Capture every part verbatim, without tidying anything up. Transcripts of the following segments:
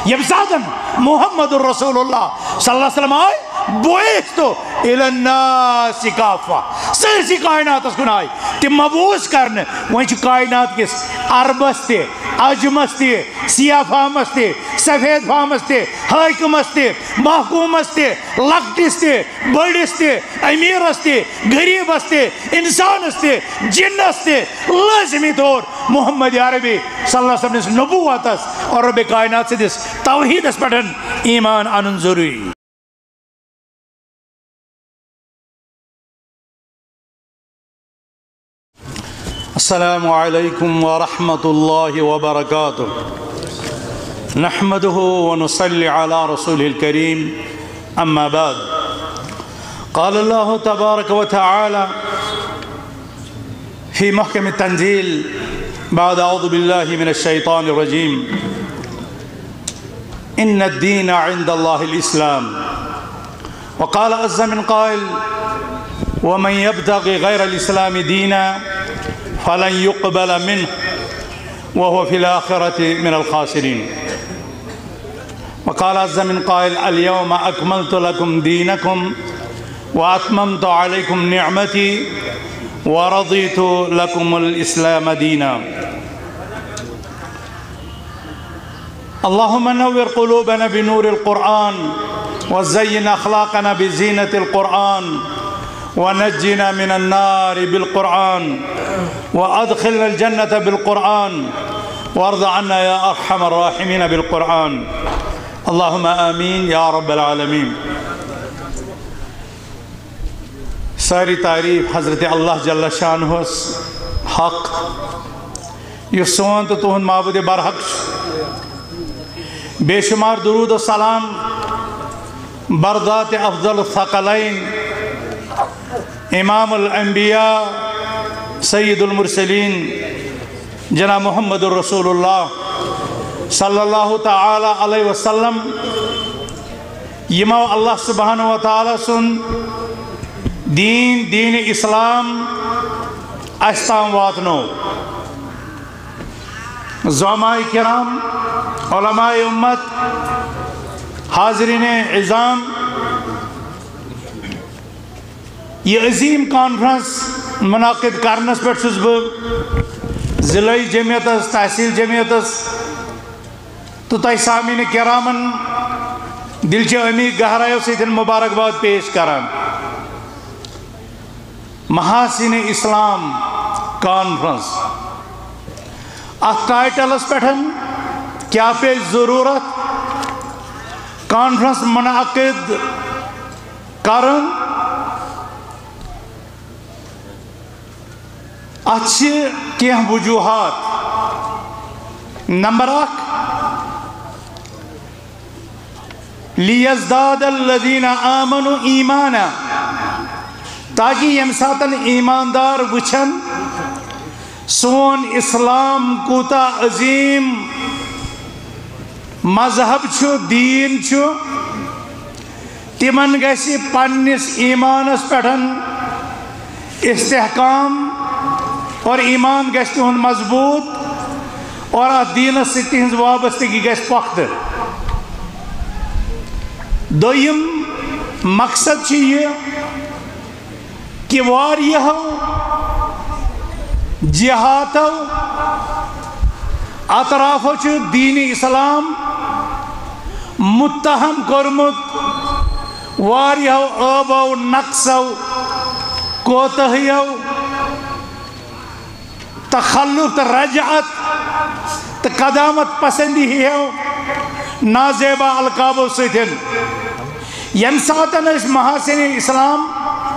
M ساتن محمد الرسول اللہ صلی اللہ علیہ وسلم آئے بوئیستو الى الناس کافہ سرسی کائنات اس کن آئی تم مبوس کرنے وہیں چھ کائنات کس عربس تے عجمس تے سیاہ فامس تے سفید فامس تے حاکمس تے محکومس تے لکٹس تے بڑس تے امیرس تے غریبس تے انسانس تے جنس تے لازمی طور محمد عربی صلی اللہ علیہ وسلم نبوت اور رب کائنات سے دس توحید اس پڑھن ایمان آنن ضروری. السلام علیکم ورحمۃ اللہ وبرکاتہ. نحمده ونصلي على رسوله الكريم اما بعد. قال الله تبارك وتعالى في محكم التنزيل بعد اعوذ بالله من الشيطان الرجيم ان الدين عند الله الاسلام. وقال عز من قائل ومن يبتغي غير الاسلام دينا فلن يقبل منه وهو في الآخرة من الخاسرين. وقال عز من قائل اليوم أكملت لكم دينكم وأتممت عليكم نعمتي ورضيت لكم الإسلام دينا. اللهم نور قلوبنا بنور القرآن وزين أخلاقنا بزينة القرآن ونجنا من النار بالقرآن وأدخلنا الجنة بالقرآن وارض عنا يا أرحم الراحمين بالقرآن. اللهم آمين يا رب العالمين. ساری تعریف حضرت اللہ جل شانہ حق یہ سون تو تہند معبود برحق بے شمار درود و سلام بردات افضل الثقلین امام الانبیاء سید المرسلین جناب محمد الرسول اللہ صلی اللہ تعالی علیہ وسلم یمو اللہ سبحانہ و تعالی سن دین دین اسلام استام واتنو. زعماء کرام علماء امت حاضرین عظام یہ عظیم کانفرنس منعقد کرنس پر چھس بہ ضلعی جمعیتس تحصیل جمعیتس تو تہ سامعین کرامن دلچہ عمیق گہرائیو سۭتۍ مبارکباد پیش کران. محاسن اسلام کانفرنس ات ٹائٹلس پٹھن کیا پیش ضرورت کانفرنس منعقد کرن اچھے کیا وجوہات. نمبر اک لیزداد الذین آمنوا ایمانا تاکہ یم ساتن ایماندار وچھن سون اسلام کوتا عظیم مذہب چھو دین چھو تمن گیسی پنس ایمانس پٹھن استحکام اور ایمان گیس تہند مضبوط اور ات دینس سے تہنز وابستگی گیس پختہ. دویم مقصد چھ یہ کہ واریہو جہاتو اطرافو چھ دین اسلام متہم کرمت واریہو عیبو نقصو کوتہیو تخلف رجعت تو قدامت پسندی ہی ہے نازیبا القابو ستن. یم ساتن اس محاسن اسلام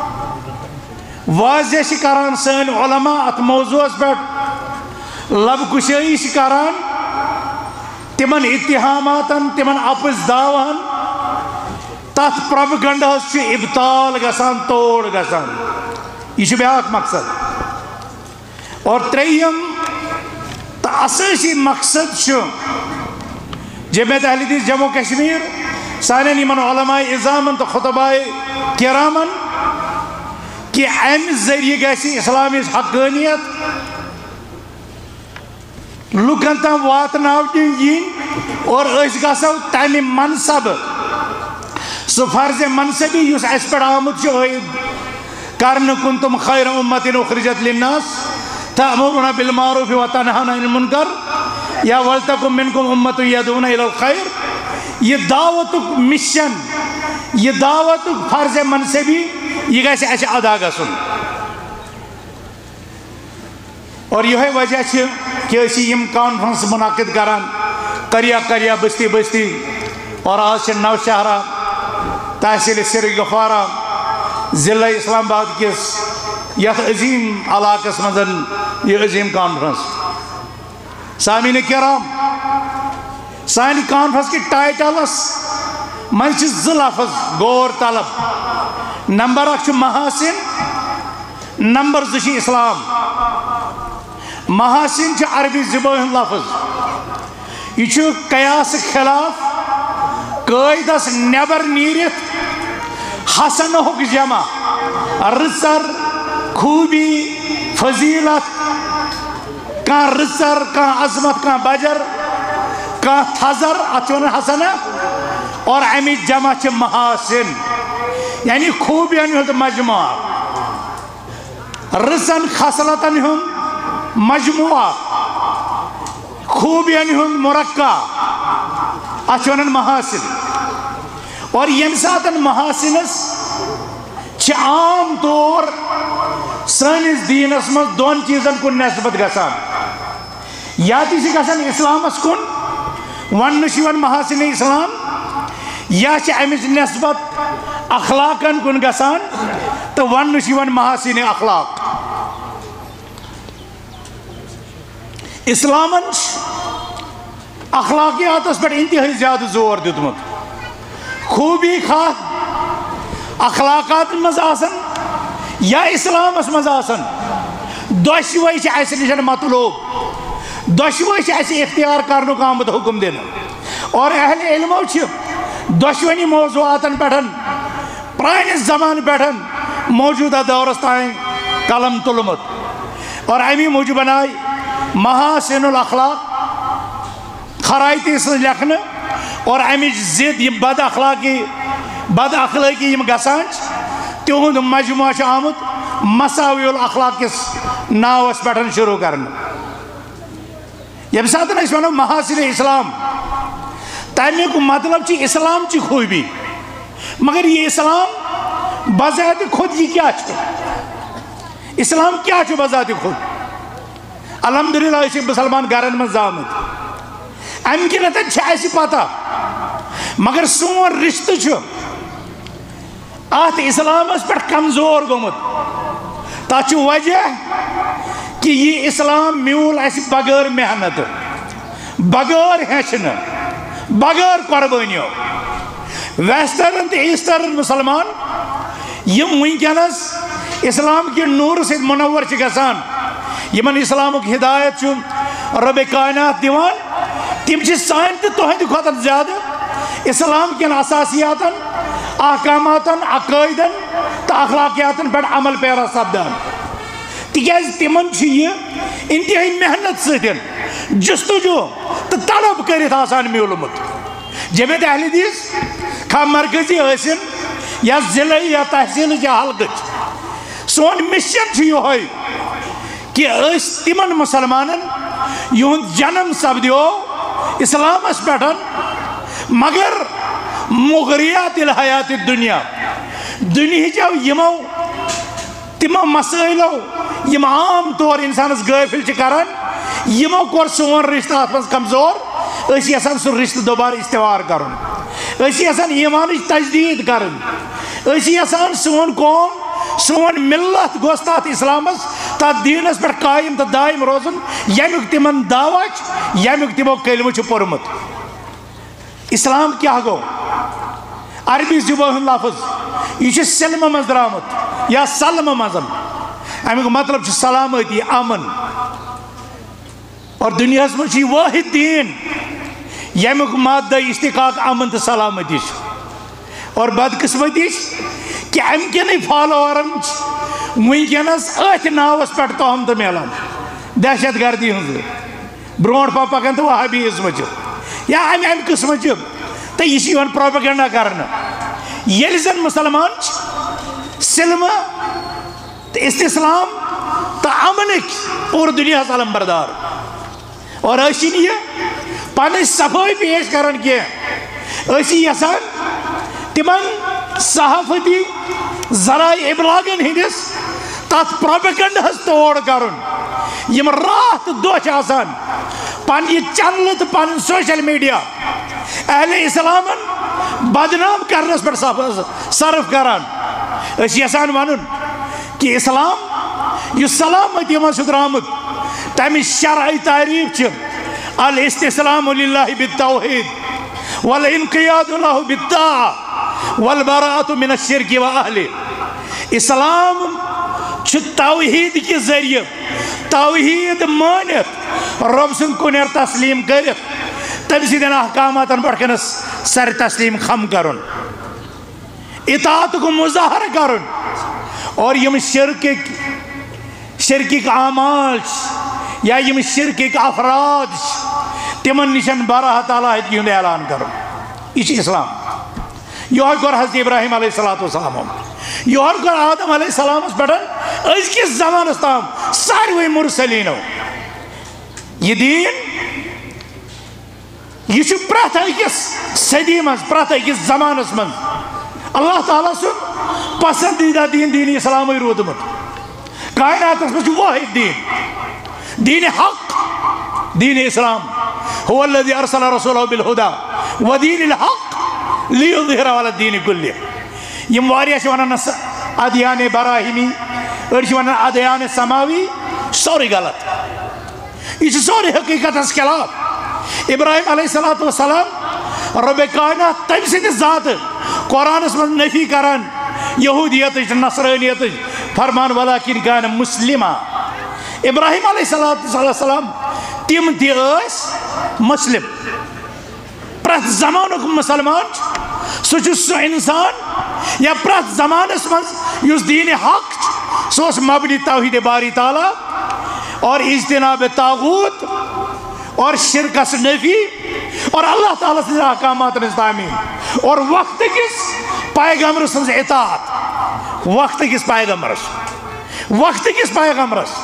واضح کران سن علماء ات موضوع پر لب کشائی کران تمن اتہاماتن تمن اپز داوان تات پروپیگنڈاہس چھ ابطال گسان توڑ گسان. یہ بیاکھ مقصد. اور تریم تا اساسی مقصد چھو جمعیت اہل حدیث جموں کشمیر سانین یمن علماء اعظامن تو خطباء کرامن کہ ام ذریعہ گیسی اسلامی حقانیت لکن تم واتناو دین اور اس گژھو تمہ منصب سہ فرض منصبی اس اس پہ آمت عائد کرنے کنتم خیر امت اخرجت للناس تأمرون بالمعروف وتنهون عن المنکر یا ولتکم منکم امت یدعون الی الخیر یہ دعوت مشن یہ دعوت فرض منصبی یہ گژھِ اسہِ ادا گژھُن اور یہ وجہ ہے کہ اسی یم کانفرنس منعقد کران کریا کریا بستی بستی اور آج نوشہرہ تحصیل سری گفارہ ضلع اسلام آباد کس یت عظیم علاقس مزن یہ عظیم کانفرنس سامعین کرام سانی کانفرنس کی ٹائٹلس من چھ زٕ لفظ غور طلب نمبر اکھ چھ محاسن نمبر زٕ چھ اسلام محاسن چھ عربی زبان لفظ یہ چھ قیاس خلاف قائدس نیبر نیرت حسن ہوک جمع رسر خوبی فضیلت کان رسر کان عظمت کان بجر کان تھزر اتون حسن اور امی جمع چھ محاسن یعنی خوبیان ہند مجموعہ رسن خصلتن ہند مجموعہ خوبیان ہند مرکہ اتون محاسن اور یم ساتن محاسنس چھ عام طور سانس دینس مز دون چیزن کن نسبت گسان یا تی چھ گسان اسلامس کن ون نشیون محاسن اسلام یا چھ امس نسبت اخلاقن کن گسان تو ون نشیون محاسن اخلاق اسلامن اخلاقیات پر انتہائی زیادہ زور دیتمت خوبی خواہ اخلاقات مز آسن یا اسلامس مز آسن دشوئی چھ اس نشن مطلوب دشوئی چھ اس اختیار کرنو آمد حکم دینا اور اہل علمو چھ دشوئی موضوعاتن پیٹھن پرانس زمان پیٹھن موجودہ دورس تائیں قلم تلمت اور امی موجود بنائی محاسن الاخلاق خرائطی سے لکھنے اور امی زد یہ بد اخلاقی بد اخلاقی یہ گسانچ تیہند مجموعہ چھ آمد مساوی الاخلاق کس ناوس پیٹھن شروع کرنا یہ بساتن اس ونو محاسن اسلام تیمی کو مطلب چی اسلام چی خوبی مگر یہ اسلام بذات خود یہ کیا چھو اسلام کیا چھو بذات خود الحمدللہ اسی مسلمان گھرن میں زامت امکنتن چھ ایسی پاتا مگر سون رشتہ چھو آت اسلام اس پر کمزور گومت تا چھو وجہ کہ یہ اسلام میول ایسی بغیر محنت بغیر ہیچن بغیر قربانیوں ویسٹرن تے ایسٹرن مسلمان یم ونکینس اسلام کے نور سے منور چھ گسان یمن اسلام کی ہدایت چھ رب کائنات دیوان تم چھ سائن تے توہند کھوتن زیادہ اسلام کے اساسیاتن احکاماتن عقائدن تا اخلاقیاتن پر عمل پیرا سپدان تکیاز تمن چھ یہ انتہائی محنت ستن جستجو تو طلب کرت آسان میولمت جمعیت اہل حدیث کھا مرکزی حسن یا ضلعی یا تحصیل یا حلقچ سون مشن چھ یہ ہوئی کہ اس تمن مسلمانن یہن جنم سپدیو اسلام اس پیٹھن مگر مغریات الحیات الدنیا دنیا جو یمو تمو مسائلو یم عام طور انسان اس غافل چھ کران یمو کور سون رشتہ اتمز کمزور اسی اصلا سن رشتہ دوبار استوار کرن اسی اصلا ایمانش تجدید کرن اسی اصلا سون قوم سون ملت گوستات اسلامس تا دینس پر قائم تا دائم روزن یمیک تمن دعوچ یمیک تمو کلمہ چھ پرمت اسلام کیا گو عربی زبان لفظ یہ سلم مز درامت یا سلم مزن امیک مطلب چھ سلامتی امن اور دنیا میں واحد دین یمیک مادہ استقاق امن تو سلامتی اور بدقسمتی کہ امکن فالوورن ونکس ات ناوس پہ تہم تو ملان دہشت گردی ہند برو پہ پکان تو وہابیزم یا امی امی قسم چھ تو یہ یوان پروپیگنڈا کرنا یل زن مسلمان سلم تو استسلام تو امنک پور دنیا علم بردار اور اسی یہ پانی صفائی پیش کرن کی اسی یسان تمن صحافتی ذرائع ابلاغن ہندس تات پروپیگنڈا ہس توڑ کرن یم رات دو آسان پان یہ چینل تو پان سوشل میڈیا اہل اسلامن بدنام کرنس پر صرف کران اس یسان ونن کہ اسلام یہ سلامتی من سہ درامت تمہ شرعی تعریف چھ الاستسلام للہ بالتوحید والانقیاد له بالطاعة والبراءة من الشرك واہلہ اسلام چھ توحید کے ذریعے توحید مانت رب سن کنر تسلیم کرت تم سیدن احکامات پڑھنس سر تسلیم خم کرن اطاعت کو مظاہر کرن اور یم شرکک شرکک اعمال یا یم شرکک افراد تمن نشن براہ تعالیٰ ہند اعلان کرن یہ اسلام یہ کور حضرت ابراہیم علیہ السلام یہ کور آدم علیہ السلام پہ از کس زمانس تام ساروی مرسلینو یہ دین یہ پرت اکس صدی من پرت اکس زمانس من اللہ تعالیٰ سن پسندیدہ دین دین اسلام رودمت کائنات من واحد دین دین حق دین اسلام هو الذي ارسل رسوله بالهدى ودين الحق ليظهر على الدين كله یم واریاہ ونان ادیان براہیمی اڑ ونان ادیان سماوی سوری غلط یہ سوری حقیقت اس خلاف ابراہیم علیہ السلام رب کائنات تم سند ذات قرآن من نفی کران یہودیت نصرانیت فرمان ولکن کان مسلما ابراہیم علیہ السلام تم تیس مسلم پرت زمانک مسلمان سہ سہ انسان یا پرت زمانس من اس دین حق سہ مبنی توحید باری تعالیٰ اور اجتناب طاغوت اور شرکس نفی اور اللہ تعالیٰ سے احکامات نز تعمیم اور وقت کس پیغمبر سنز اطاعت وقت کس پیغمبرس وقت کس پیغمبرس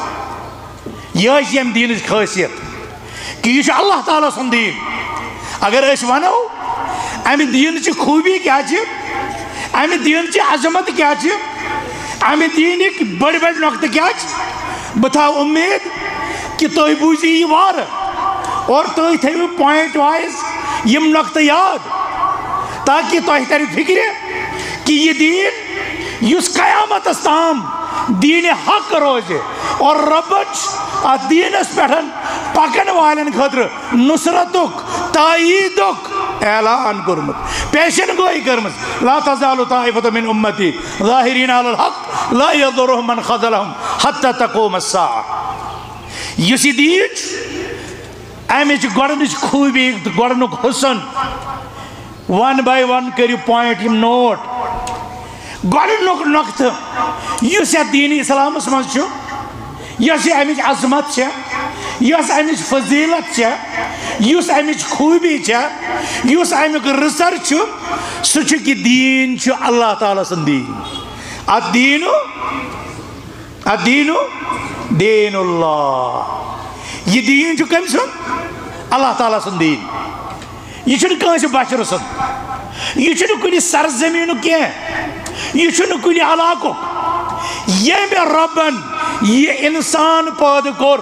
یہ یم دین خاصیت کہ یہ اللہ تعالیٰ سن دین اگر اس ونو امی دین چی خوبی کیا چی امی دین چی عظمت کیا چی امی دین ایک بڑی بڑی نقطہ کیا چی بتا امید کہ توی بوزی یہ وار اور توی تھے پوائنٹ وائز یم نقطہ یاد تاکہ توی تیری فکر کہ یہ دین یس قیامت استام دین حق روزے اور ربچ دین اس پیٹھن پکن والن خطر نصرتک تائیدک اعلان کرمت پیشن گوئی کرمت لا تزال طائفة من امتی ظاہرین علی الحق لا یضرهم من خذلهم حتی تقوم الساعة یسی دیچ امیچ گوڑنچ خوبی گوڑنک حسن ون بائی ون کریو پوائنٹ یم نوٹ گوڑنک نقط یس دین اسلام اس منز چھو یس امیچ عظمت چھے یس امیچ فضیلت چھے یس امیچ خوبی چھے یس امیچ رسر چھو سچو کی دین چھو اللہ تعالیٰ سن دین الدینو الدینو دین اللہ یہ دین چھو کم سن اللہ تعالیٰ سن دین یہ چھو کانس بشر سن یہ چھو کنی سرزمینو کیا یہ چھو کنی علاقو یہ میں ربن یہ انسان پود کر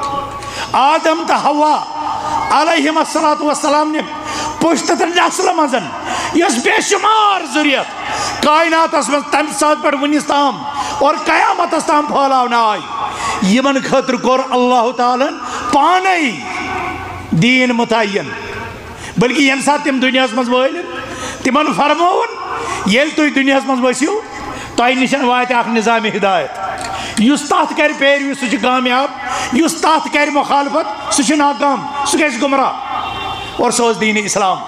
آدم تا حوا علیہم السلام نے پشتت نسل مزن یس بے شمار ذریعت کائنات اس میں تم ساتھ پر ونستام اور قیامت استام پھولاونا آئی یمن خطر کر اللہ تعالیٰ پانی دین متعین بلکہ یم ساتھ تم دنیا اس مزوائل تمن فرمون یل توی دنیا اس مزوائسیو توی نشان وایت اخ نظام ہدایت یس تحت کر پیروی سہ کامیاب یس تحت کر مخالفت سہ ناکام سہ گژھِ گمراہ اور سہ دین اسلام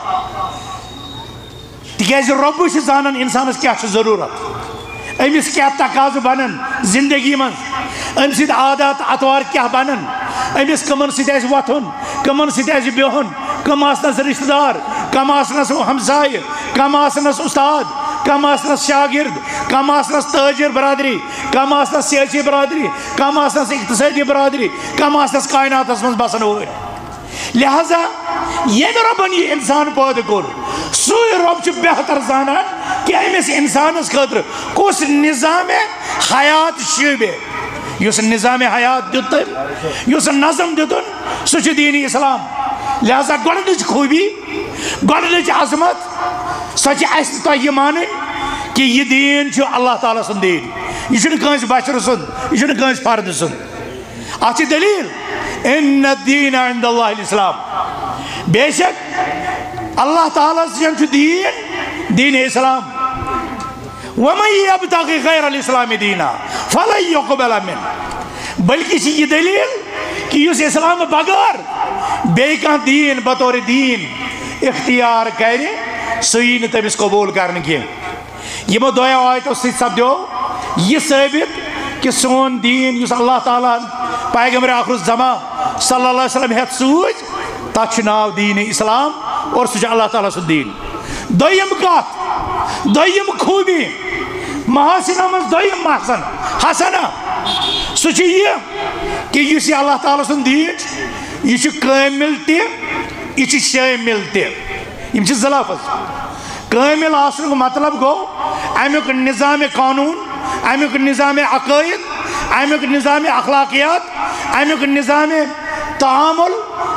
تکیازِ رب چھ زانن انسانس کیا چھ ضرورت امس کیا تقاض بنن زندگی من ام سید عادات اطوار کیا بنن امس کمن سید آسہِ وۄتھُن کمن سید آسہِ بِہُن کم آسنس رشتہ دار کم آسنس ہمسائے کم آسنس استاد کم آسنس شاگرد کم آسنس تاجر برادری کم آسنس سیاسی برادری کم آسنس اقتصادی برادری کم آسنس کائنات من بسن وول لہذا یہ ربن یہ انسان پید کور سوی رب چھ بہتر زانان کہ امس انسانس خاطر کس نظام حیات شعبے یس نظام حیات دتن یس نظم دتن سہ چھ دین اسلام لہذا گۄڈنِچ خوبی گۄڈنِچ عظمت سہ چھ اس تہ مانن کہ یہ دین چھ اللہ تعالیٰ سن دین یہ چھنہ کٲنٛسہِ بشر سُنٛد یہ چھنہ کٲنٛسہِ فرد سُنٛد اتھ چھ دلیل ان الدین عند اللہ الاسلام بے شک اللہ تعالیٰ سن چھ دین دین اسلام ومن یبتغی غیر الاسلام دینا فلن یقبل منہ بلکہ چھ یہ دلیل کہ اس اسلام بغیر بے کانٛہہ دین بطور دین اختیار کرِ سُہ یی نہٕ تٔمِس قبول کرنہٕ کینٛہہ یمو دۄیو آیتو سۭتۍ سپدیو یہ ثٲبت کہ سون دین یس اللہ تعالیٰ پیغمبر آخر الزمان صلی اللہ علیہ وسلم ہیت سوز تتھ چھ ناو دین اسلام اور سہ چھ اللہ تعالیٰ سُنٛد دین دویم کتھ دویم خوبی محاسنہ من دویم محسن حسنہ سہ چھ یہ کہ یس یہ اللہ تعالیٰ سُنٛد دین یہ چھ کامل تہ یہ چھ شامل تہ یم چھ زٕ لفظ کامل آسنُک مطلب گو امیک نظام قانون امیک نظام عقائد امیک نظام اخلاقیات امیک نظام تعامل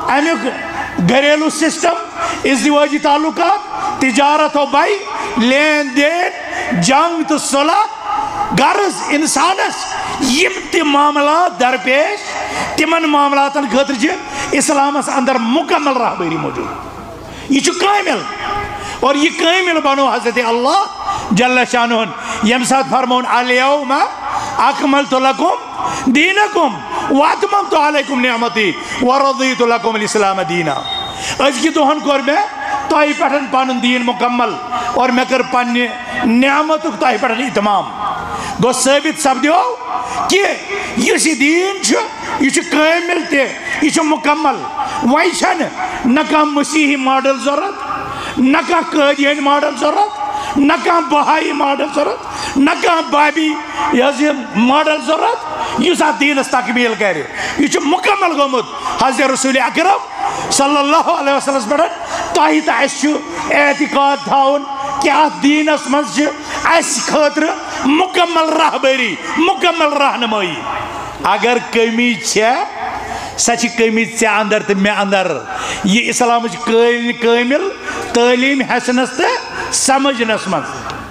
امیک گھریلو سسٹم ازدواجی تعلقات تجارت و بائی لین دین جنگ تو صلح غرض انسانس یم تہ معاملات درپیش تمن معاملاتن خاطر چھ اسلامس اندر مکمل رہبری موجود یہ چھ کامل اور یہ کامل بنو حضرت اللہ جل شانہ یم سات فرمون الیوم اکملت لکم دینکم واتممت علیکم نعمتی ورضیت لکم الاسلام دینا ازکی دہن کور میں تائی پٹھن پانن دین مکمل اور میں کر پانی نعمتک تائی پٹھن اتمام گو ثابت سپدیو کہ یہ دین چھ یہ کامل تے یہ مکمل وی چھن نہ کانٛہہ مسیحی ماڈل ضرورت نہ کانٛہہ قٲدیٲنۍ ماڈل ضرورت نہ کانٛہہ بہائی ماڈل ضرورت نہ کانٛہہ بابی یہ ماڈل ضرورت یس اتھ دینس تکمیل کرِ یہ چھ مکمل گومت حضرت رسول اکرم صلی اللہ علیہ وسلم پٮ۪ٹھ تۄہہِ تہٕ اَسہِ چھُ اعتقاد تھاوُن کہ اتھ دینس منٛز چھِ اَسہِ خٲطرٕ مکمل رہبری مکمل رہنمائی اگر کمی چھےٚ سہ چھ کمی ژے اندر تو مے اندر یہ اسلام کامل تعلیم ہیچنس تو سمجھنس من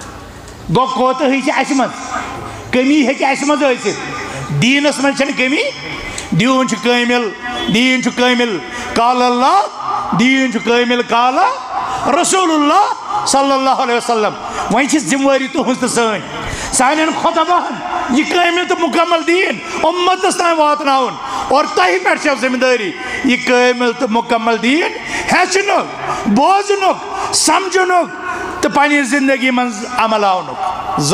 گو کوتاہی چھ اس من کمی ہیکہ اس من ٲسِتھ دینس من چھنہ کمی دیون چھ کامل دین چھ کامل قال اللہ دین چھ کامل قال رسول اللہ صلی اللہ علیہ وسلم وہیں چھ ذمہ واری تہنز تو سٲنۍ سانین خطبہن یہ کامل تو مکمل دین امتس تام واتناون اور تہی پٮ۪ٹھ چھو ذمہ داری یہ کامل تو مکمل دین ہیچنک بوزنک سمجھنک تو پنی زندگی من عمل آونک زٕ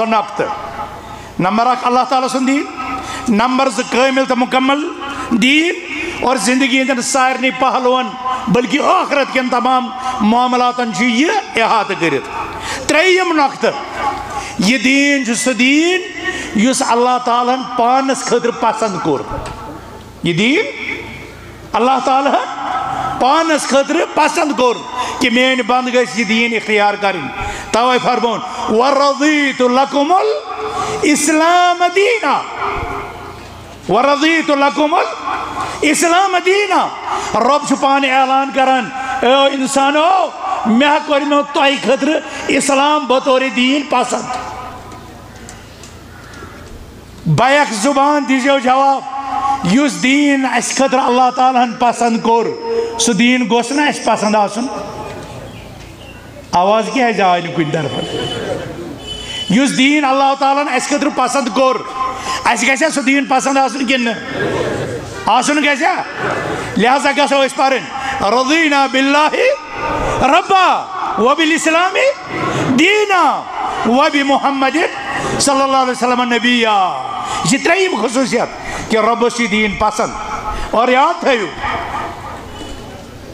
نقطہ نمبر اکھ اللہ تعالیٰ سُنٛد دین نمبر زٕ کامل تو مکمل دین اور زندگی ہندین سارنی پہلوان بلکہ آخرت کن تمام معاملاتن چھ یہ احاطہ کرت تریم نقطہ یہ دین چھ سہ دین یس اللہ تعالیٰ پانس خاطر پسند کور یہ دین اللہ تعالیٰ پانس خاطر پسند کور کہ میان بند گژھِ یہ دین اختیار کرن توے فرمون ورضیت لکم الاسلام دینا ورضیت لکم الاسلام دینا رب چھ پانے اعلان کران اے انسانو میں کرمو تۄہہِ خاطر اسلام بطور دین پسند بیک زبان دیجو جواب یس دین اس خاطر اللہ تعالیٰ پسند کور سہ دین گوس نا اس پسند آسن آواز کیا ہے جائے نہ کن طرف یس دین اللہ تعالیٰ اس خاطر پسند کور اس گژھِ سہ دین پسند آسن کن آسن گژھِ لہذا گژھو أسۍ پرن رضینا باللہ ربا وبالاسلام دینا وبمحمد صلی اللہ علیہ وسلم نبیہ یہ تریم خصوصیت کہ رب سے دین پسند اور یاد تھیو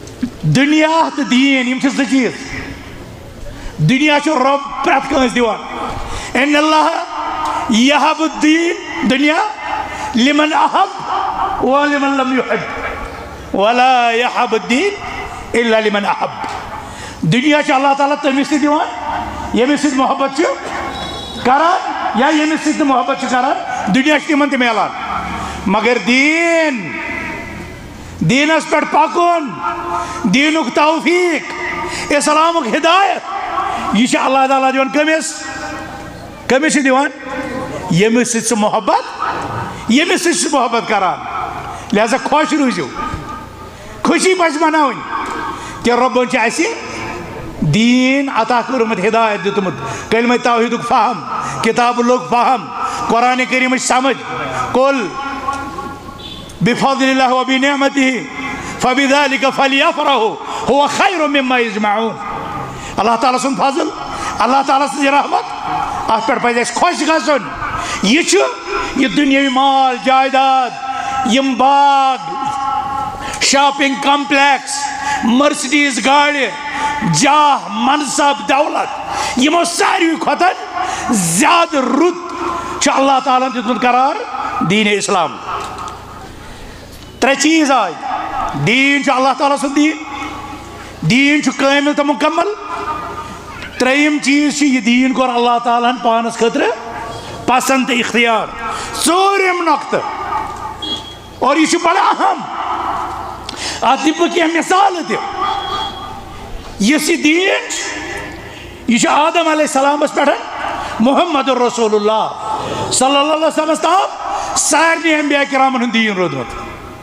دنیا تو دین یم چھ چیز دنیا چھ رب پرت کنس دیوان ان اللہ یہب الدین دنیا لمن احب ولمن لم يحب ولا یحب الدین الا لمن احب دنیا چھ اللہ تعالیٰ تمس دیوان یمس سۭتۍ محبت چھ کران یا یمس سۭتۍ محبت چھ کران دنیا چھ تمن تہ میلان مگر دین دینس پر پکن دینک توفیق اسلامک ہدایت یہ اللہ تعالیٰ دیوان کمس کمس دیوان یمس سۭتۍ سہ محبت یمس سۭتۍ سہ محبت کران لہذا خوش روزیو خوشی پز مناون کہ ربن چھ اسی دین عطا کرمت ہدایت دتمت کلمہ توحیدک فہم کتاب لوگ فہم قرآن کریم سمجھ قل بفضل اللہ و بنعمتہ فبذلک فلیفرحوا هو خیر مما یجمعون اللہ تعالیٰ سن فضل اللہ تعالیٰ سن رحمت ات پر پز خوش گژھن یہ چھ یہ دنیاوی مال جائیداد یم باغ شاپنگ کمپلیکس مرسڈیز گاڑی جاہ منصب دولت یمو ساروی کھوتن زیادہ رت چھ اللہ تعالیٰ دیتمت قرار دین اسلام ترے چیز آئی دین چھ اللہ تعالیٰ سن دین دین چھ کامل تو مکمل تریم چیز چھ یہ دین کور اللہ تعالیٰ پانس خطر پسند اختیار ژوٗرِم نقطہ اور یہ چھ بڑا اہم ات دِمہٕ بہٕ کینٛہہ مثال تہِ یُس یہِ دین یہ چھ آدم علیہ السلام پہ محمد رسول اللہ صلی اللہ علیہ وسلم تام سارے انبیاء کرامن ہند دین رودمت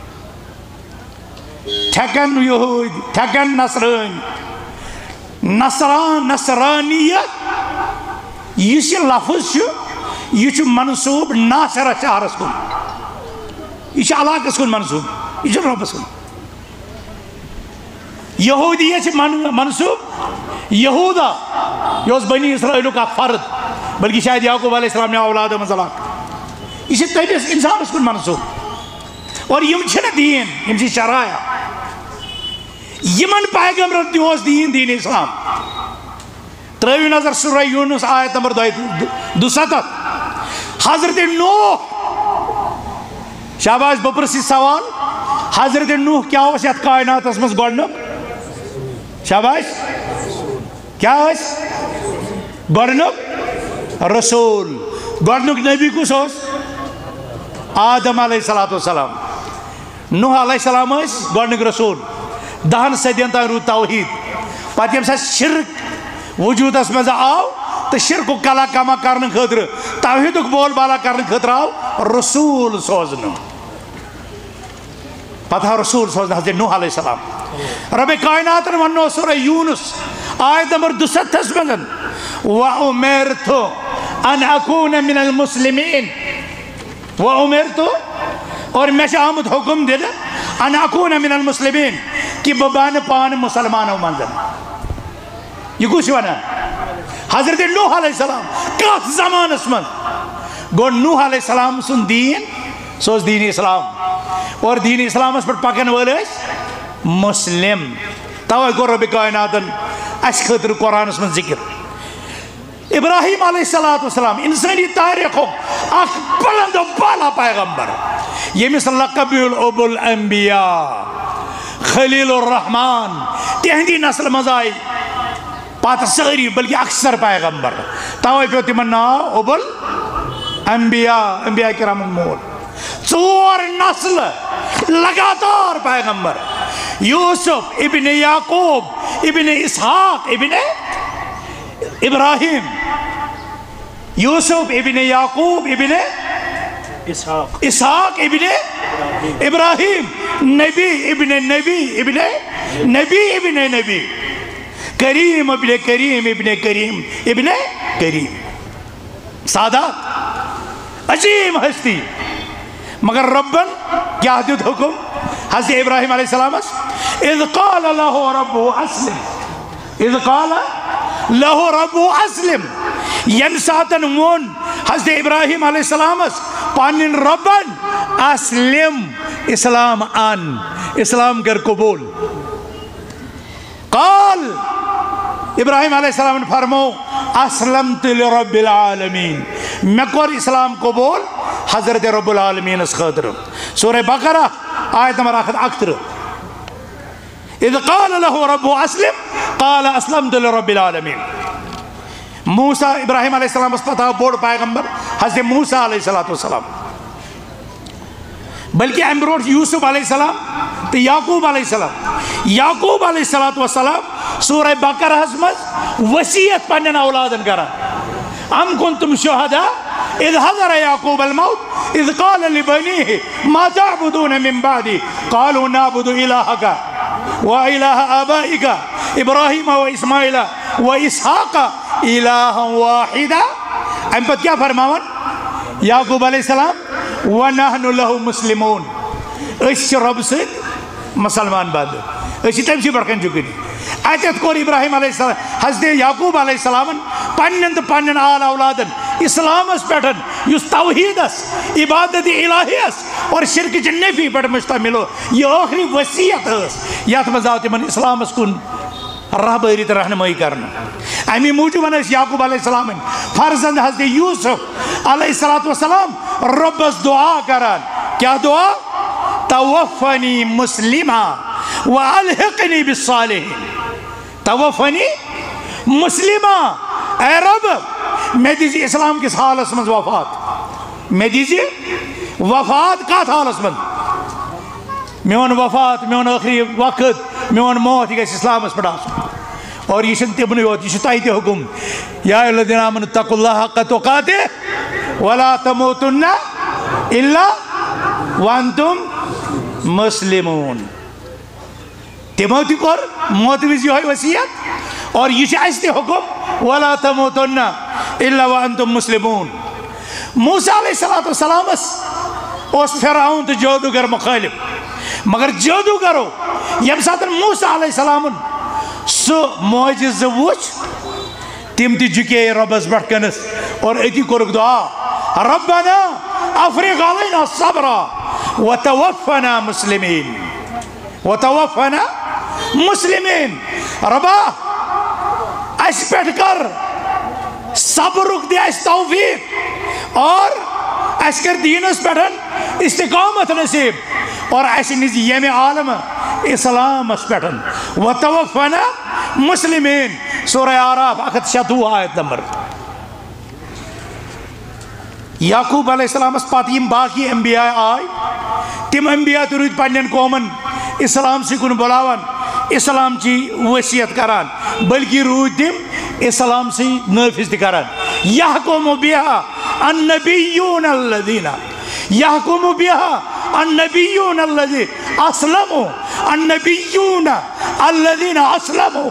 ٹھیکن یہود ٹھیکن نصران نصران نصرانیت یہ لفظ یہ منصوب ناصرہ شہرس کن یہ علاقس کن منصوب یہ ربس کن یہودیت منصوب یہودا یہ بنی اسرائیل کا فرد بلکہ شاید یعقوب علیہ السلام نے اولاد مزلاق یہ تمس انسانس کن منصوب اور یم چھنہ دین یم چھ شرائع یمن پیغمبرن تہ دین دین اسلام ترٲیِو نظر سورہ یونس آیت نمبر دُسَتتھ حضرت نوح شاباش بہ پرژھِ سوال حضرت نوح کیا اوس یتھ کائناتس منٛز گۄڈنیُک شاباش کیا اوس گۄڈنیُک رسول گۄڈنیُک نبی کس اوس آدم علیہ الصلوۃ والسلام نوح علیہ السلام ٲسۍ گۄڈنیُک رسول دہن صدین تام روٗد توحید پتہٕ ییٚمہِ ساتہٕ شرک وجوٗدس منٛز آو تہٕ شرکُک کلا کما کرنہٕ خٲطرٕ توحیدُک بول بالا کرنہٕ خٲطرٕ آو رسول سوزنہٕ پتہٕ آو رسول سوزنہٕ حضرت نوح علیہ السلام رب کائناتن ونو سورہ یونس آیت نمبر دُسَتتھس منٛز وَأُمِرْتُ أَنْ أَكُونَ مِنَ الْمُسْلِمِينَ وَأُمِرْتُ اور مےٚ چھُ آمُت حُکم دِنہٕ أَنْ أَكُونَ مِنَ الْمُسْلِمِينَ کہ بہٕ بنہٕ پانہٕ مُسلمانو منٛز یہ کُس چھُ ونان حضرت نوح علیہ السلام کتھ زمانس منٛز گوٚو نوح علیہ السلام سُنٛد دیٖن سُہ اوس دیٖن اسلام اور دیٖن اسلامس پٮ۪ٹھ پکن وٲلۍ ٲسۍ مسلم توے گوٚو رۄبِ کائناتن اَسہِ خٲطرٕ قرآنس منٛز ذکر ابراہیم علیہ الصلوۃ والسلام انسانی تاریخُک اکھ بلند و بالا پیغمبر ییٚمِس لقب ابو الانبیاء خلیل الرحمان تہندی نسل منٛز آیہِ پتہٕ سٲری بلکہ اکثر پیغمبر توے پیوٚو تِمن ناو ابو الانبیاء انبیاء کرامن مول ژور نسلہٕ لگاتار پیغمبر یوسف ابن یعقوب ابن اسحاق ابن ابراہیم یوسف ابن یعقوب ابن اسحاق اسحاق ابن ابراہیم نبی ابن نبی ابن نبی ابن نبی کریم ابن کریم ابن کریم ابن کریم سادات عظیم ہستی مگر ربن کیا دیت حکم حضرت ابراہیم علیہ السلام اذ قال له ربه اسلم اذ قال له ربه اسلم یم ساتن وون حضرت ابراہیم علیہ السلام پانن ربن اسلم اسلام ان اسلام کر قبول قال ابراہیم علیہ السلام نے فرمو اسلمت لرب العالمین میں کور اسلام قبول حضرت رب العالمین اس خاطر سورہ بقرہ آیت نمبر اکتر اذ قال له رب اسلم قال اسلمت لرب العالمین موسیٰ ابراہیم علیہ السلام اس پتہ بوڑ پیغمبر حضرت موسیٰ علیہ السلام بلکہ ام برونٹھ یوسف علیہ السلام تو یعقوب علیہ السلام یعقوب علیہ السلام سورہ بقرہ مز وصیت پنن اولادن کران ام کنتم شہداء اذ حضر یعقوب الموت اذ قال لبنیہ ما تعبدون من بعدی قالوا نعبد الہک وإلہ آبائک ابراہیم و اسماعیل و اسحاق الہا واحدا ام پت کیا فرماون یعقوب علیہ السلام وَنَحْنُ لَهُ مُسْلِمُونَ اس رب سے مسلمان باد اسی تم سی برکن چکنی ایتت کور ابراہیم علیہ السلام حضرت یعقوب علیہ السلام پنن تو پنن آل اولادن اسلام اس پیٹن یس توحید اس عبادت الہی اس اور شرک جنفی پیٹ مشتمل ہو یہ آخری وصیت اس یات مزاوتی من اسلام اس کن رہبری تو رہنمائی کرنا امی موجود اس یعقوب علیہ السلام فرزند حضرت یوسف علیہ السلام رب اس دعا کران کیا دعا توفنی مسلمہ والحقنی بالصالحین توفنی مسلمہ اے رب میں دیجی اسلام کس حال اس من وفات میں دیجی وفات کا حال اس من میون وفات میون آخری وقت میون موت یہ اسلام اس پڑا اور یہ شنتی ابنی ہوتی یہ شتائی تے حکم یا الذین آمنوا اتقوا اللہ حق تقاتہ ولا تموتن الا وانتم مسلمون تیموتی کور موت ویزی ہوئی وسیعت اور یہ شایستی حکم ولا تموتن الا وانتم مسلمون موسیٰ علیہ السلام اس فرعون تو جادوگر مخالف مگر جادوگرو یم ساتھ موسیٰ علیہ السلام سو معجز وچ تم تی جکے ربس بڑھکنس اور ایتی کرک دعا ربنا افرغ علینا صبرا وتوفنا مسلمین وتوفنا مسلمین ربا اس پیٹ کر صبرک دیا اس توفیق اور اس کر دین اس پیٹن استقامت نصیب اور ایسی نزی یم عالم اسلام اس پیٹن وتوفنا مسلمین سورہ آراف اکت شتو آیت نمبر یعقوب علیہ السلام اس پاتیم باقی انبیاء آئی تم انبیاء ترید پنین قومن اسلام سے کن بلاون اسلام چی وصیت کران بلکہ روید تم اسلام سے نافذ کران یحکم بها النبیون الذین یحکم بها النبیون الذین اسلموا النبیون الذین اسلموا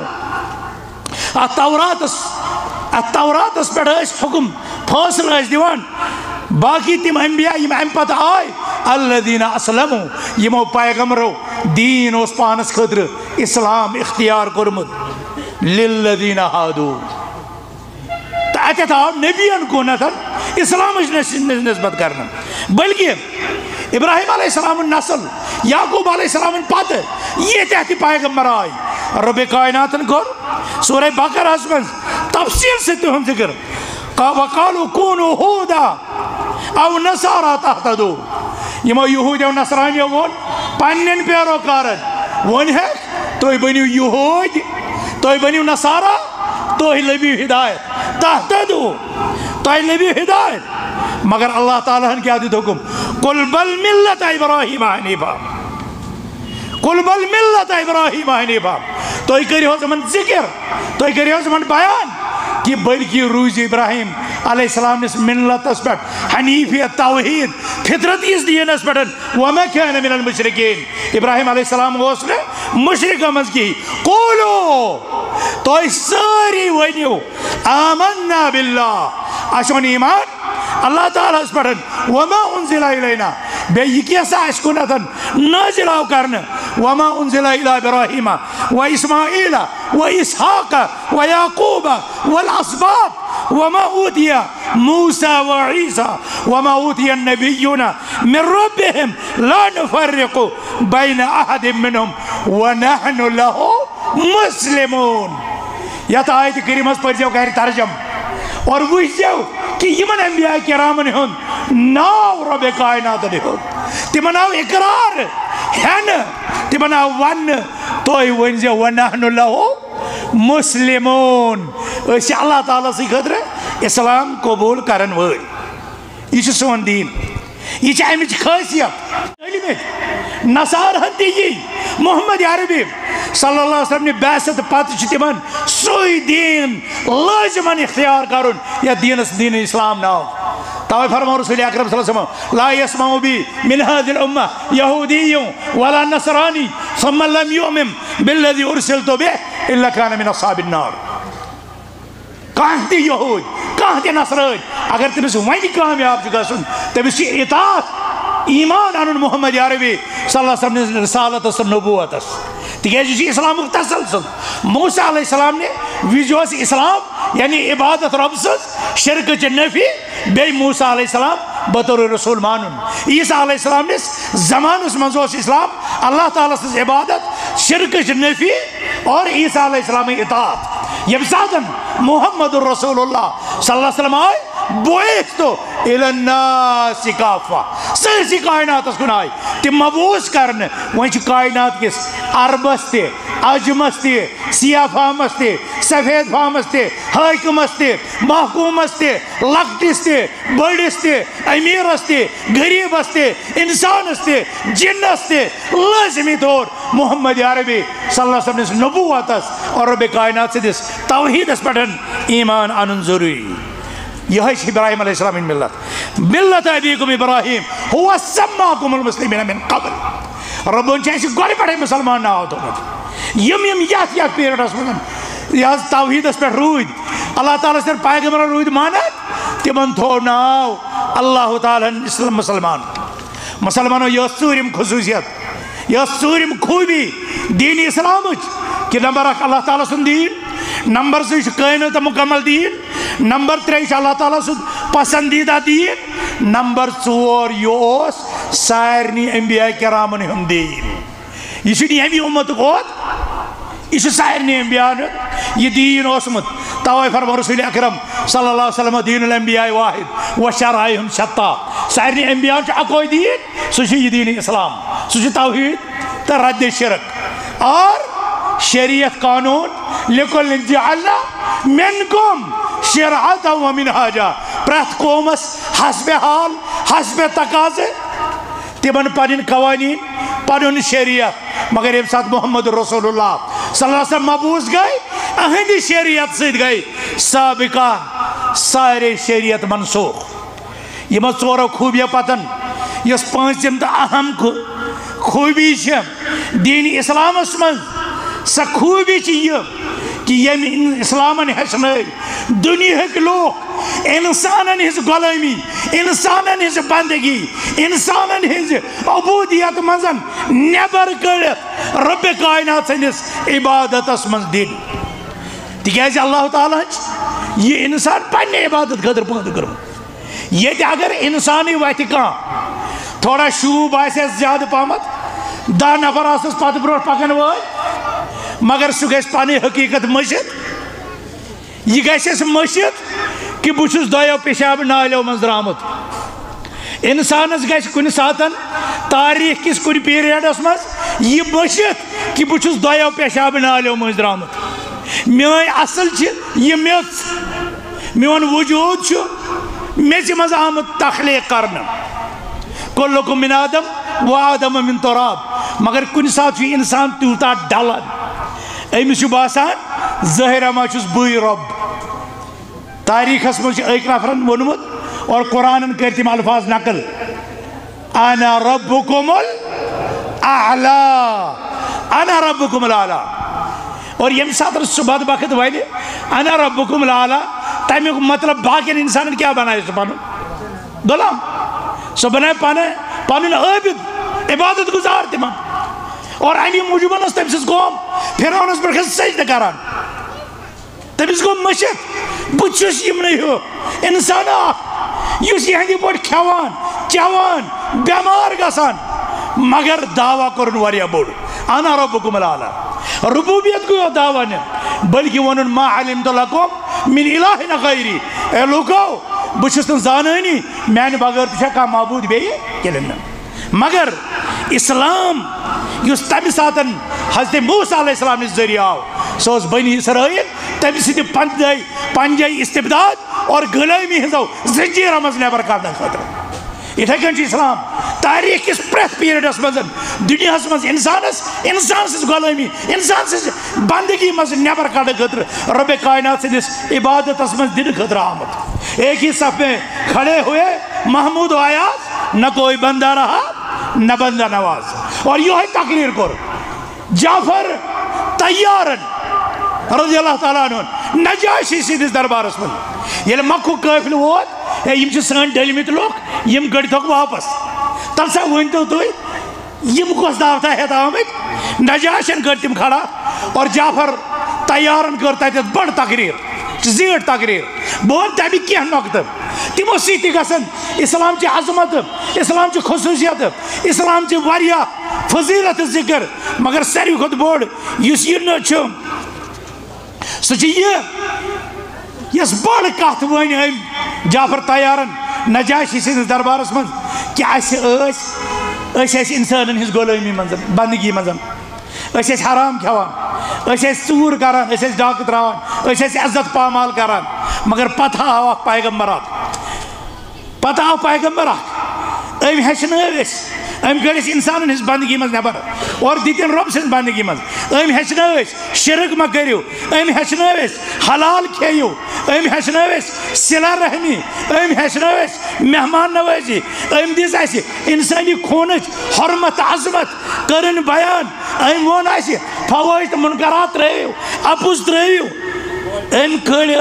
التورات التورات اس پر اس حکم فاصل اس دیوان باقی تم انبیاء یم ام پتہ آئی الذین اسلموا یمو پیغمبرو دین اس پانس خطر اسلام اختیار کرمت للذین ہادو تو اتت آو نبیان کو نتن اسلام اس نسبت کرنا بلکہ ابراہیم علیہ السلام نسل یعقوب علیہ السلام پتہ یہ تحتی پیغمبر آئی رب کائناتن کر سورہ بقرہ من تفصیل سے تو ہم ذکر وقالوا كونوا هودا او نصارى تهتدوا یمو یہود و نصرانی وون پنن پیروکارن ون ہے تو بنیو یہود تو بنیو نصارى تو لبیو ہدایت تهتدوا تو لبیو ہدایت مگر اللہ تعالیٰ نے کیا دیتا حکم قل بل ملت ابراہیم حنیفا قل بل ملت ابراہیم حنیفا تو ہی کری ہو زمن ذکر تو ہی کری ہو زمن بیان کہ بلکہ روز ابراہیم علیہ السلام نے ملت اس پر حنیفیت توحید فطرت اس دین اس پر وما كان من المشرکین ابراہیم علیہ السلام غوث نے مشرک امز کی قولو تو ساری ونیو آمنا باللہ اشون ایمان اللہ تعالیٰ اس پر وما انزل الینا بے یہ کیسا اشکنتن نازل آو کرنا وما انزل الى ابراہیم و اسماعیل و اسحاق و یعقوب والاسباط وما اوتي موسى وعيسى وما اوتي النبيون من ربهم لا نفرق بين احد منهم ونحن له مسلمون یت آیت کریمہ پڑھو گھر ترجم اور وچھو کہ یمن انبیاء کرامن ہند ناو رب کائنات ہند تمن آو اقرار ہن تمن آو ون تھی ونزِ ونحن لہ مسلمون اس اللہ تعالیٰ سی خاطر اسلام قبول کرن ول یہ سون دین یہ امچ خاصیت نصارہن تہ یی محمد عربی صلی اللہ علیہ وسلم نے بعثت پتہ تمن سوئی دین لازمن اختیار کرن یا دینس دین اسلام ناو توے فرمو رسول اکرم صلی اللہ علیہ وسلم لا يسمع بی من هذه الامه يهودي ولا نصراني ثم لم يؤمن بالذي ارسلت به الا كان من اصحاب النار کانٛہہ تہِ یہود کانٛہہ تہِ نصرٲنۍ اگر تٔمِس وۄنۍ کامیاب چھُ گژھُن تٔمِس چھُ اطاعت ایمان انن محمد عربی صلی اللہ علیہ وسلم رسالتس تہٕ نبوتس تکیازِ یہ اسلامک تسلسل موسیٰ علیہ السلام نے ویجوس اسلام یعنی عبادت رب سز شرک چ نفی بی موسیٰ علیہ السلام بطور رسول مانن عیسیٰ علیہ السلام نے زمانس منز اوس اسلام اللہ تعالیٰ سز عبادت شرک چ نفی اور عیسیٰ علیہ السلام اطاعت یم ساتن محمد الرسول اللہ صلی اللہ علیہ وسلم آئے بوئیت تو الى الناس کافہ سرسی کائنات اس کن آئی تم مبوس کرنے وہنچ کائنات کس عربس تے عجمس تے سیاہ فامس تے سفید فامس تے حاکمس تے محکومس تے لکٹس تے بڑس تے امیرس تے غریبس تے انسانس تے جنس تے لازمی طور محمد عربی صلی اللہ علیہ وسلم نبوتس اور رب کائنات سے دس توحیدس پڑھن ایمان انن ضروری یہ ہے ابراہیم علیہ السلام ملت ملت ابیکم ابراہیم ہوا سماکم المسلمین من قبل ربون چاہیے گوڑی پڑھے مسلمان نہ ہوتا یم یم یات یات پیریڈ اس میں یہ توحید اس پر روید اللہ تعالیٰ سے پیغمبر روید مانت تمن تھو ناو اللہ تعالیٰ اسلام مسلمان مسلمانوں یہ سوریم خصوصیت یہ سوریم خوبی دین اسلام کہ نمبر اک اللہ تعالیٰ سن دین نمبر سے کائنات مکمل دین نمبر تریش اللہ تعالیٰ سن پسندیدہ دین نمبر ژور یہ سارنی انبیاء کرامن ہم دین یہ چھنی ہمی امت ہوت یہ سارنی انبیاء یہ دین اوسمت توے فرمو رسول اکرم صلی اللہ علیہ وسلم دین الانبیاء واحد و شرائعہم شتا سارنی انبیاء چھ اکوئی دین سو یہ دین اسلام سو توحید تا رد شرک اور شریعت قانون لکل جعلنا منکم شرعتا و منہاجا پرت قومس حسب حال حسب تقاضے تمن پنن قوانین پنن شریعت مگر یم سات محمد رسول اللہ صلی اللہ علیہ وسلم مبوس گئی اہندی شریعت سید گئی سابقہ سارے شریعت منسوخ یہ مت ژورو خوبیہ پتن یس پانچم تو اہم خوبی دین اسلامس من سا خوبی یہ کہ یم اسلامن ہچنائی دنیا کے لوگ انسانن ہز غلامی انسانن ہز بندگی انسانن ہز عبودیت منزن نبر کرت رب کائنات سندس عبادت اس منز دین تکیازِ اللہ تعالیٰ یہ انسان پنی عبادت خاطر پٲدٕ کرمُت یہ اگر انسانی وتہِ کانٛہہ تھوڑا شوب آسٮ۪س زیادٕ پہمت دہ نفر آسس پتہٕ برونٛٹھ پکن وٲلۍ مگر سُہ گژھِ پنٕنۍ حقیٖقت مٔشِتھ یہ گژھٮ۪س مٔشِتھ کہ بہٕ چھُس دۄیو پیشاب نالیو منٛز درٛامُت انسانس گژھِ کُنہِ ساتن تاریٖخ کِس کُنہِ پیٖریڈس منٛز یہِ مٔشِتھ کہ بہٕ چھُس دۄیو پیشاب نالیو منٛز درٛامُت میٲنۍ اصل چھِ یہِ میٚژ میون وجوٗد چھُ میٚژِ منٛز آمُت تخلیٖق کرنہٕ کُلُکُم من آدم و آدم من تراب مگر کُنہِ ساتہٕ چھُ انسان تیوٗتاہ ڈلان أمِس چھُ باسان ظٲہرا ما چھُس بٕے رۄب تاریٖخس منٛز چھُ أکۍ نفرن ووٚنمُت اور قرآنن کٔرۍ تِم الفاظ نقل انا ربکم الاعلیٰ انا ربکم الاعلیٰ اور ییٚمہِ ساتہٕ سُہ بدبخت ونہِ انا ربکم الاعلیٰ تمیُک مطلب باقین انسانن کیٛاہ بنایہِ سُہ پنُن غلام سُہ بنایہِ پنٕنۍ پنُن عٲبِد عبادت گزار تِمن اور امی موجوٗب ٲس تٔمۍ سٕنٛز قوم فرعونس پٮ۪ٹھ سجدٕ کران تٔمِس گوٚو مٔشِتھ بہٕ چھُس یِمنٕے ہیوٗ انسان اکھ یُس یِہنٛدِ پٲٹھۍ کھٮ۪وان چٮ۪وان بٮ۪مار گژھان مگر دعوا کوٚرُن واریاہ بوٚڑ انا ربکم الاعلیٰ ربوبیت کو دعویٰ نے بلکہ ونن ما علمت لکم من الہ غیری اے لوگو بچھس تن زانانی میان بغیر تشا کا معبود بیئی کلن مگر اسلام یس تمی ساتن حضرت موسیٰ علیہ السلام اس ذریعہ آو سوز بنی اسرائیل تمی سیدی پنجائی پنجائی استبداد اور غلامی ہزو زنجیر مز نیبر کارنا خاطر اتھے کن اسلام تاریخ کس پریت پیریڈ اس مزن دنیا اس مز انسانس انسان سے غلامی انسان سے بندگی مز نیبر کارنا خاطر رب کائنات سے دس عبادت اس مز دن خاطر آمد ایک ہی صف میں کھڑے ہوئے محمود و آیاز نہ کوئی بندہ رہا نہ بندہ نواز اور یوں ہی تقریر کر جعفر تیارن رضی اللہ تعالیٰ عنہ نجاشی سیدس دربار اس من یہ مکہ قافل ووت یم چھ سن ڈلمت لوگ یم گڑ تھک واپس تب سا ونتو تو یم کس دعوت ہے آمد نجاشن کر تم کھڑا اور جعفر تیارن کرتا ہے بڑ تقریر زیٹ تقریر بہت تبھی کیا نقطب تمو سیتی گسن اسلام چی عظمت اسلام چی خصوصیت اسلام چی واریہ فضیلت ذکر مگر ساری خود بوڑ یس یہ نچو سچی یہ یس بڑ کہت وین ایم جعفر تیارن نجاشی سندس دربارس من کہ اس اس اس اس انسانن ہز غلامی منزن بندگی منزن اس اس حرام کھوان اس اس ژور کران اس اس ڈاکہ تراوان اس اس عزت پامال کران مگر پتہ آو پیغمبرات پتہ آو پیغمبرات ام ہیچنٲوِس ام کڑس انسانن ہز بندگی مز نبر اور دیتن رب سن بندگی مز ام ہیچنٲوِس شرک ما کریو ام ہیچنٲوِس حلال کھیو ام ہیچنٲوِس صلہ رحمی ام ہیچنٲوِس مہمان نوازی ام دِژ اَسہِ انسانی خوٗنٕچ حرمت عظمت کرن بیان ام وون اَسہِ فوٲیِد تہٕ منکرات ترٲیِو اپُز ترٲیِو ام کٔڑۍ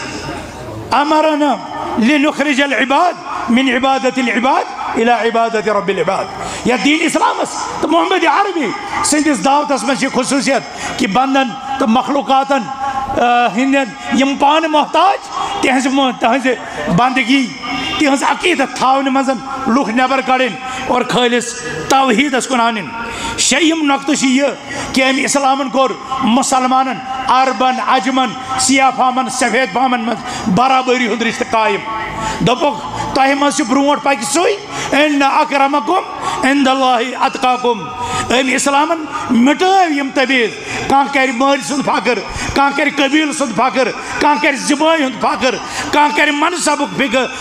أسۍ امرنا لنخرج العباد من عبادة العباد الى عبادة رب العباد یا دین اسلامس تو محمد عربی سندس دعوت اس میں خصوصیت کہ بندن تو مخلوقاتن ہندن یم پان محتاج تہذ تہذ بندگی تہذ عقیدت تھاون مزن لوک نبر کڑن اور خالص توحید اس کن آنن شیم نقطہ یہ کہ ام اسلامن کور مسلمانن عربن عجمن سیاہ فامن سفید فامن مز برابری ہند رشتہ قائم دپک تہ مز برونٹ پک سوئی ان اکرمکم عند اللہ اتقاکم ام اسلامن مٹٲو یم تبیز کان کر مٲلۍ سُنٛد فخر کان کر قبیل سُنٛد فخر کان کر زبٲنۍ ہُنٛد فخر کان کر منصبُک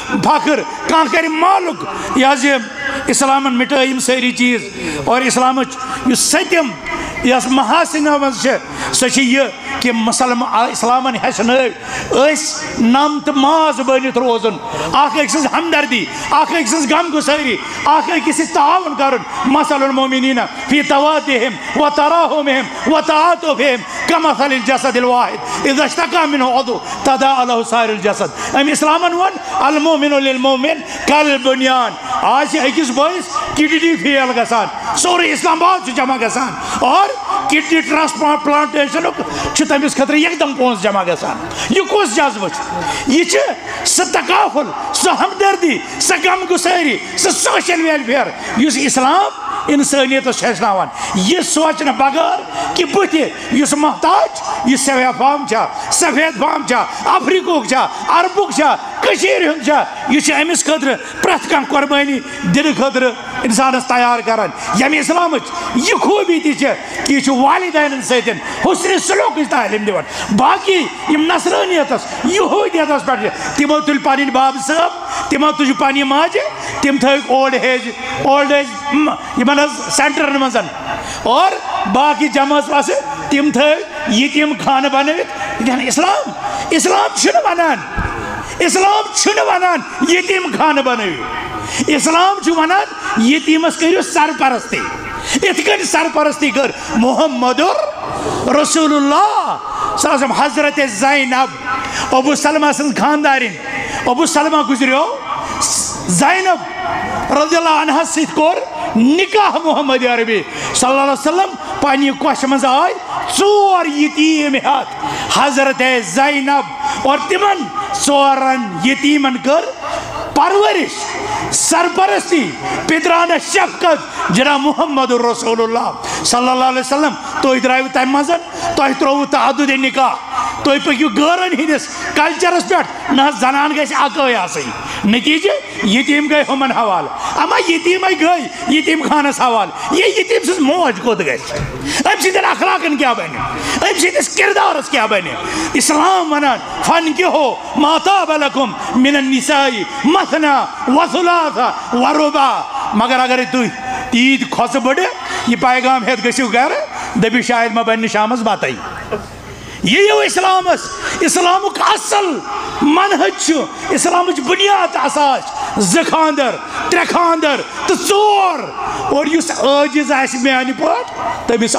فخر کان کر مالُک یہ حظ اسلامن مٹٲے یم سٲری چیز اور اسلامچ یُس ستم یس محاسنہ مز سہ یہ کہ مسلم اسلامن ہیچنٲو أسۍ نم تہٕ ماز بٔنِتھ روزُن اکھ أکۍ سٕنٛز ہمدردی اکھ أکۍ سٕنٛز غم گُسٲری اکھ أکِس سۭتۍ تعاوُن کرُن مثل المؤمنین فی توادہم و تراحمہم و تعاطفہم کمثل الجسد الواحد اذا اشتکا منہ عضو تداعی لہ سائر الجسد ام اسلامن ون المؤمن للمؤمن کالبنیان آج أکِس بٲیِس کڈنی فیل گژھان سورُے اسلام آباد چھُ جمع گژھان اور کڈنی ٹرانسپلانٹیشنُک چھُ تٔمِس خٲطرٕ یکدم پونٛسہٕ جمع گژھان یہ کُس جذبہٕ چھُ یہ چھُ سُہ تقافل سُہ ہمدردی سُہ غم گُسٲری سُہ سوشل ویلفیئر یُس اسلام انسانیتس ہیچناوان یہ سوچنہ بغیر کہ بتہِ یُس محتاج یہ سیاہ فام چھا سفید فام چھا افریقُک چھا عربُک چھا کشیر ہُنٛد چھا یہ چھُ أمِس خٲطرٕ پرٛٮ۪تھ کانٛہہ قۄربٲنی دِنہٕ خٲطرٕ انسانس تیار کران ییٚمہِ اسلامٕچ یہ خوٗبی تہِ چھِ کہ یہ چھُ والدینن سۭتۍ حسنِ سلوٗکٕچ تعلیٖم دِوان باقی یم نصرٲنیتس یہوٗدیتس پٮ۪ٹھ چھِ تِمو تُلۍ پنٕنۍ باب صٲب تِمو تُجہِ پننہِ ماجہِ تِم تھٲوِکھ اولڈ ایج اولڈ ایج یمن حظ سینٹرن منٛز اور باقی جمٲژ وسہٕ تِم تھٲوۍ یتیٖم خانہٕ بنٲوِتھ اسلام اسلام چھُنہٕ ونان اسلام چھُنہٕ ونان یتیٖم خانہٕ بنٲوِو اسلام چھُ ونان یتیٖمس کٔرِو سرپرستی یِتھ کٔنۍ سرپرستی کٔر محمد رسول اللہ صلی اللہ علیہ وسلم حضرت زینب ابو سلمہ سٕنٛز خاندارِنۍ ابو سلمہ گُزریو زینب رضی اللہ عنہ سۭتۍ کوٚر نکاح محمد عربی صلی اللہ علیہ وسلم پننہِ کوشہِ منٛز آے ژور یتیٖم ہٮ۪تھ حضرت زینب اور تمن ژورن یتیٖمن کٔر پرورش سرپرستی پترانہ شفقت جناب محمد رسول اللہ صلی اللہ علیہ وسلم تُہۍ درٛایِو تَمہِ منٛز تۄہہِ ترٛووُ تعدُد نِکاح تُہۍ پٔکِو غٲرن ہِنٛدِس کلچرس پٮ۪ٹھ نہ حظ زنان گژھِ اکٲے آسٕنۍ نتیٖجہٕ یتیٖم گٔے ہُمن حوالہٕ اما یتیٖمے گٔے یتیٖم خانس حوالہٕ یہِ یتیٖم سٕنٛز موج کوٚت گژھِ أمۍ سٕنٛدٮ۪ن اخلاقن کیٛاہ بنہِ أمۍ سٕنٛدِس کِردارس کیٛاہ بنہِ اسلام ونان فنکِحو ما طاب لکم من النساء مثنا وثلاثا ورباع مگر اگرے تُہۍ تیٖتۍ کھۄژٕ بٔڑٕ یہِ پیغام ہٮ۪تھ گٔژھِو گرٕ دٔپِو شاید ما بنہِ شامس بتٕے یِیِو اسلامس اسلامُک اصل منہج چھُ اسلامٕچ بُنیاد اساس زٕ خاندر ترٛےٚ خاندر تہٕ ژور اور یُس عٲجِز آسہِ میانہِ پٲٹھۍ تٔمِس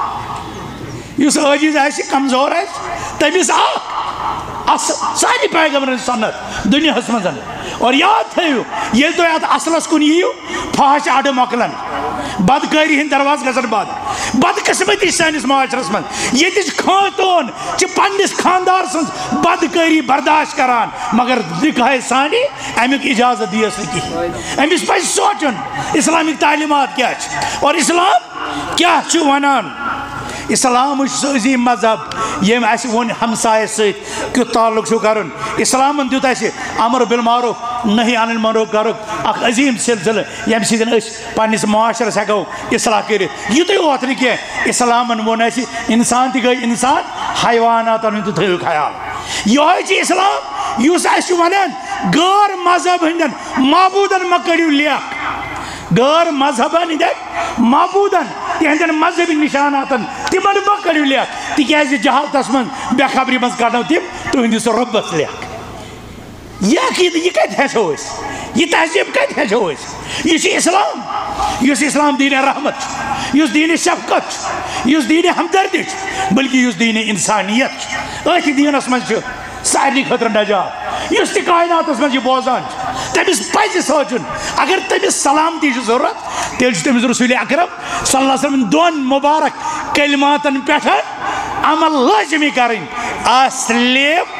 اکھ یُس عٲجِز آسہِ کمزور آسہِ تٔمِس اکھ اصل سانہِ پیغمبرن سنت دُنیاہس منٛز اور یاد تھٲیِو ییٚلہِ تُہۍ اتھ اصلس کُن یِیِو فحش اڈٕ مۄکلن بدکٲری ہٕنٛدۍ دروازٕ گژھن بنٛد بدقسمتی سٲنِس معاشرس منٛز ییٚتِچ خاتوٗن چھِ پننِس خاندار سٕنٛز بدکٲری برداشت کران مگر نکاح ثانی امیُک اجازت دِیس نہٕ کِہیٖنۍ أمِس پزِ سونٛچُن اسلامِک تعلیمات کیٛاہ چھِ اور اسلام کیٛاہ چھُ ونان اسلام چھُ سُہ عظیٖم مذہب ییٚمۍ اَسہِ ووٚن ہمسایس سۭتۍ کیُتھ تعلق چھُ کرُن اسلامن دیُت اَسہِ امر بالمعروف نہی عن المنکرُک اکھ عظیٖم سلسلہٕ ییٚمہِ سۭتۍ أسۍ پننِس معاشرس ہٮ۪کو اصلاح کٔرِتھ یُتُے یوت نہٕ کینٛہہ اسلامن ووٚن اَسہِ انسان تہِ گٔے انسان حیواناتن ہُنٛد تہِ تھٲیِو خیال یِہوے چھُ اسلام یُس اَسہِ چھُ ونان غٲر مذہب ہٕنٛدٮ۪ن معبوٗدن مہ کٔرِو لیکھ غٲر مذہبن ہٕنٛدٮ۪ن معبوٗدن تِہنٛدٮ۪ن مذہبی نشاناتن تِمن مہ کٔرِو لیکھ تِکیٛازِ جہالتس منٛز بے خبری منٛز کڑنو تِم تُہنٛدِس رۄبس لیکھ یہِ عقیٖدٕ یہِ کتہِ ہیٚچھو أسۍ یہِ تہذیٖب کتہِ ہیٚچھو أسۍ یہِ چھُ اسلام یُس اسلام دیٖنِ رحمت چھُ یُس دیٖنِ شفقت چھُ یُس دیٖنِ ہمدردی چھُ بلکہِ یُس دیٖنِ انسانیت چھُ أتھۍ دیٖنس منٛز چھُ سارنٕے خٲطرٕ نجات یُس تہِ کایناتس منٛز یہِ بوزان چھُ تٔمِس پزِ سونٛچُن اگر تٔمِس سلامتی چھِ ضروٗرت تیٚلہِ چھُ تٔمِس رسوٗلِ اکرم صلی اللہ علیہ وسلم دۄن مُبارک کلماتن پٮ۪ٹھ عمل لٲزمی کرٕنۍ اسلم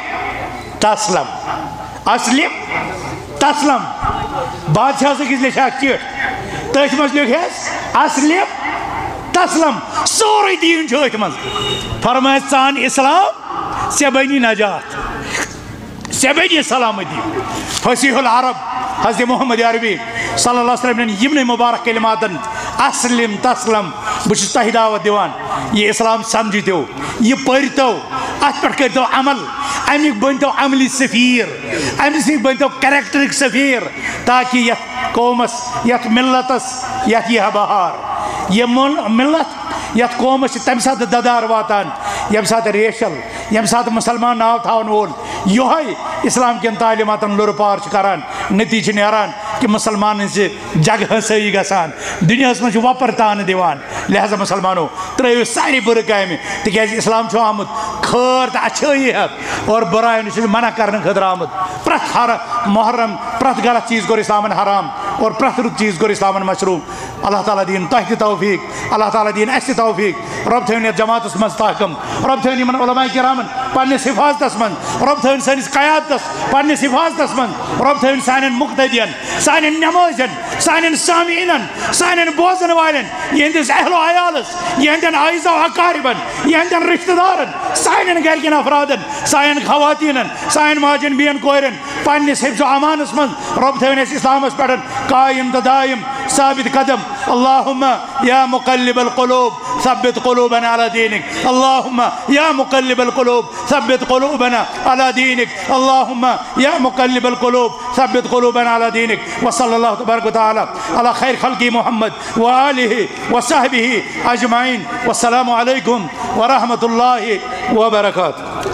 تسلم اسلم تسلم بادشاہس أکِس لیٚچھِ اکھ چِٹھ تٔتھۍ منٛز لیٚکھٮ۪س اسلم تسلم سورُے دیٖن چھُ أتھۍ منٛز فرمایس ژٕ ان اسلام ژےٚ بنی نجات ژےٚ بنی سلامتی فصیح العرب حضرت محمد عربی صلی اللہ علیہ وسلم یِمنٕے مُبارک کلماتن اسلم تسلم بہٕ چھُس تۄہہِ دعوت دِوان یہِ اسلام سمجھِتو یہِ پٔرۍتو اتھ پٮ۪ٹھ کٔرۍتو عمل امیُک بٔنۍتو عملی سفیٖر امہِ سۭتۍ بٔنۍتو کریکٹرٕکۍ سفیٖر تاکہِ یتھ قومس یتھ ملتس یتھ یی ہا بہار یہِ ملت یتھ قومس چھِ تمہِ ساتہٕ ددار واتان ییٚمہِ ساتہٕ ریشل ییٚمہِ ساتہٕ مُسلمان ناو تھاون وول یِہوے اسلام کٮ۪ن تعلیماتن لُرٕ پار چھُ کران نتیٖجہٕ چھُ نیران کہ مُسلمانن چھِ جگ ہسٲیی گژھان دُنیاہس منٛز چھُ وۄپر تانہٕ دِوان لہذا مُسلمانو ترٲیِو سارے بُرٕ کامہِ تِکیٛازِ اسلام چھُ آمُت خٲر تہٕ اچھٲیی ہٮ۪تھ اور بُرایو نِش چھُ منع کرنہٕ خٲطرٕ آمُت پرٛٮ۪تھ ہر محرم پرٛٮ۪تھ غلط چیٖز کوٚر اسلامن حرام اور پرٛٮ۪تھ رُت چیٖز کوٚر اسلامن مشروٗع اللہ تعالیٰ دِیِن تۄہہِ تہِ توفیٖق اللہ تعالیٰ دِیِن اَسہِ تہِ توفیٖق رۄب تھٲیِن یتھ جماعتس منٛز طاقم رۄب تھٲیِن یِمن علماء کرامن پننِس حفاظتس منٛز رۄب تھٲیِن سٲنِس قیادتس پننِس حفاظتس منٛز رۄب تھٲیِن سانٮ۪ن مُقتدین سانٮ۪ن نمٲزٮ۪ن سانٮ۪ن سامعیٖنن سانٮ۪ن بوزن والٮ۪ن یِہنٛدِس اہل و عیالس یِہنٛدٮ۪ن عٲیزا و اقاربن یِہنٛدٮ۪ن رشتہٕ دارن سانٮ۪ن گرِکٮ۪ن افرادن سانٮ۪ن خواتیٖنن سانٮ۪ن ماجٮ۪ن بیٚین کورٮ۪ن پننِس حفظ و امانس منٛز رۄب تھٲیِن اَسہِ اسلامس پٮ۪ٹھ قٲیِم تہٕ دٲیِم ثابت قدم اللہُمہ یا مُقلِب القلوٗب ثبت قلوبنا على دينك اللهم يا مقلب القلوب ثبت قلوبنا على دينك اللهم يا مقلب القلوب ثبت قلوبنا على دينك وصلى الله تبارك وتعالى على خير خلق محمد وآله وصحبه أجمعين والسلام عليكم ورحمة الله وبركاته.